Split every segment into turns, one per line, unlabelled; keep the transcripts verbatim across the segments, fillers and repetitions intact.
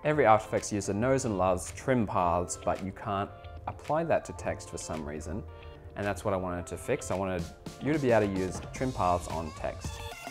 Every After Effects user knows and loves trim paths, but you can't apply that to text for some reason. And that's what I wanted to fix. I wanted you to be able to use trim paths on text.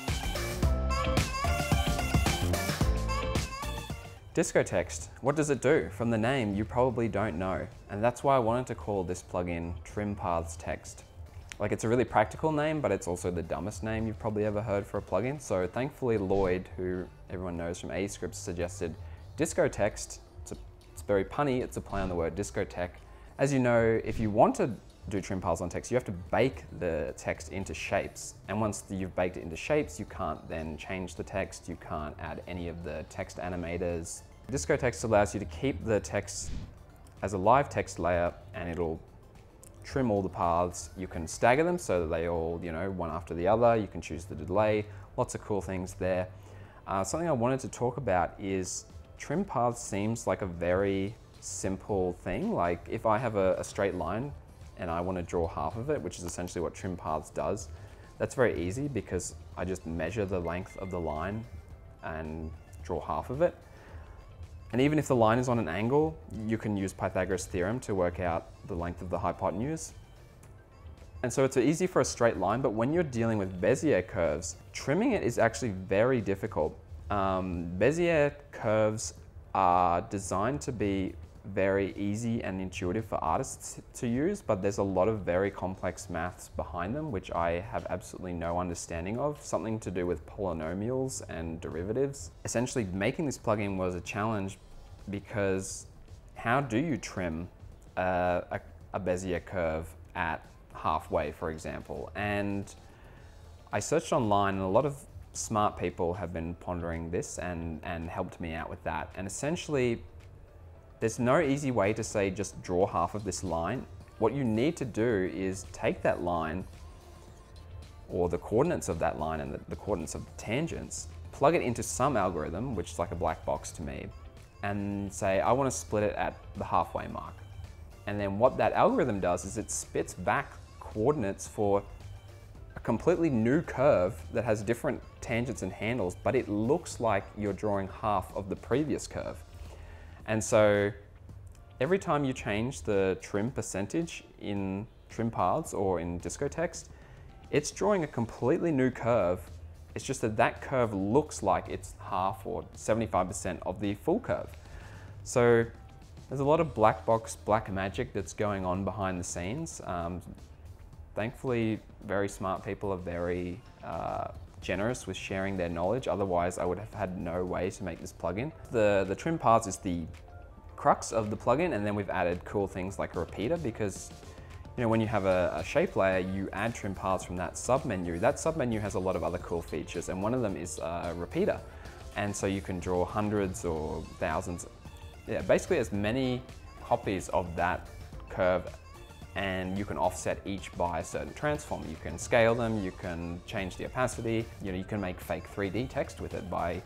DiscoText, what does it do? From the name, you probably don't know. And that's why I wanted to call this plugin Trim Paths Text. Like, it's a really practical name, but it's also the dumbest name you've probably ever heard for a plugin. So thankfully Lloyd, who everyone knows from aescripts, suggested DiscoText. It's, a, it's very punny, it's a play on the word discotheque. As you know, if you want to do trim paths on text, you have to bake the text into shapes. And once you've baked it into shapes, you can't then change the text, you can't add any of the text animators. DiscoText allows you to keep the text as a live text layer, and it'll trim all the paths. You can stagger them so that they all, you know, one after the other. You can choose the delay, lots of cool things there. Uh, something I wanted to talk about is trim paths seems like a very simple thing. Like if I have a, a straight line and I want to draw half of it, which is essentially what trim paths does, that's very easy because I just measure the length of the line and draw half of it. And even if the line is on an angle, you can use Pythagoras' theorem to work out the length of the hypotenuse. And so it's easy for a straight line, but when you're dealing with Bezier curves, trimming it is actually very difficult. Um, Bezier curves are designed to be very easy and intuitive for artists to use, but there's a lot of very complex maths behind them, which I have absolutely no understanding of, something to do with polynomials and derivatives. Essentially, making this plugin was a challenge because how do you trim uh, a, a Bezier curve at halfway, for example? And I searched online, and a lot of smart people have been pondering this and, and helped me out with that. And essentially, there's no easy way to say just draw half of this line. What you need to do is take that line, or the coordinates of that line and the, the coordinates of the tangents, plug it into some algorithm, which is like a black box to me, and say, I want to split it at the halfway mark. And then what that algorithm does is it spits back coordinates for a completely new curve that has different tangents and handles, but it looks like you're drawing half of the previous curve. And so every time you change the trim percentage in trim paths or in DiscoText, it's drawing a completely new curve. It's just that that curve looks like it's half or seventy-five percent of the full curve. So there's a lot of black box, black magic that's going on behind the scenes. Um, thankfully, very smart people are very uh, generous with sharing their knowledge. Otherwise, I would have had no way to make this plugin. The, the trim paths is the crux of the plugin, and then we've added cool things like a repeater because, you know, when you have a, a shape layer, you add trim paths from that submenu. That submenu has a lot of other cool features, and one of them is a repeater. And so you can draw hundreds or thousands, yeah, basically as many copies of that curve, and you can offset each by a certain transform. You can scale them, you can change the opacity, you know, you can make fake three D text with it by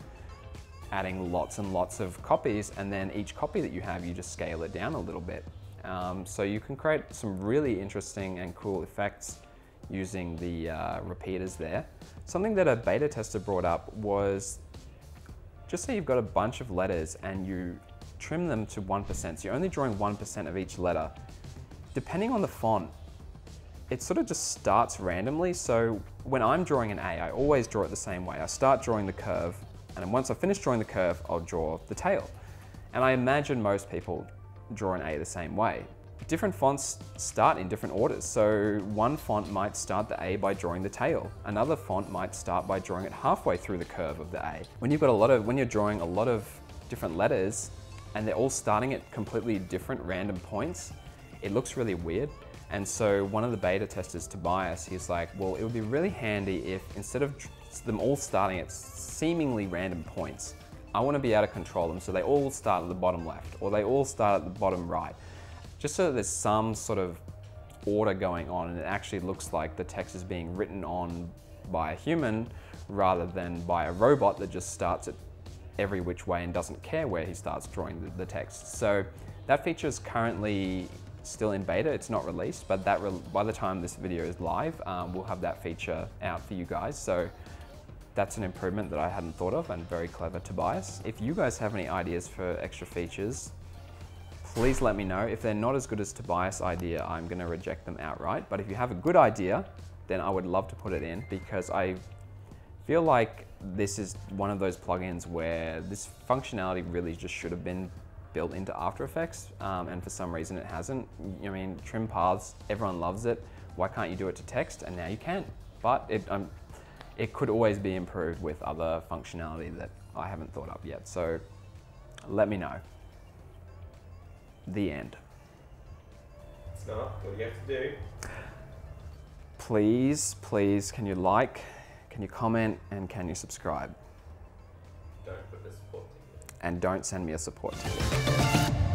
adding lots and lots of copies, and then each copy that you have, you just scale it down a little bit. Um, so you can create some really interesting and cool effects using the uh, repeaters there. Something that a beta tester brought up was, just say you've got a bunch of letters and you trim them to one percent, so you're only drawing one percent of each letter. Depending on the font, it sort of just starts randomly. So when I'm drawing an A, I always draw it the same way. I start drawing the curve, and then once I finish drawing the curve, I'll draw the tail. And I imagine most people draw an A the same way. Different fonts start in different orders. So one font might start the A by drawing the tail. Another font might start by drawing it halfway through the curve of the A. When you've got a lot of, when you're drawing a lot of different letters and they're all starting at completely different random points, it looks really weird. And so one of the beta testers, Tobias, he's like, well, it would be really handy if instead of them all starting at seemingly random points, I want to be able to control them so they all start at the bottom left or they all start at the bottom right, just so that there's some sort of order going on and it actually looks like the text is being written on by a human rather than by a robot that just starts it every which way and doesn't care where he starts drawing the, the text. So that feature is currently still in beta, it's not released, but that by the time this video is live, um, we'll have that feature out for you guys. So that's an improvement that I hadn't thought of, and very clever, Tobias. If you guys have any ideas for extra features, please let me know. If they're not as good as Tobias' idea, I'm going to reject them outright. But if you have a good idea, then I would love to put it in, because I feel like this is one of those plugins where this functionality really just should have been built into After Effects, um, and for some reason it hasn't. I mean, trim paths, everyone loves it. Why can't you do it to text? And now you can. But it, um, it could always be improved with other functionality that I haven't thought up yet. So let me know. The end.
Snark, what do you have to do?
Please, please, can you like, can you comment, and can you subscribe?
Don't put the support ticket.
And don't send me a support ticket.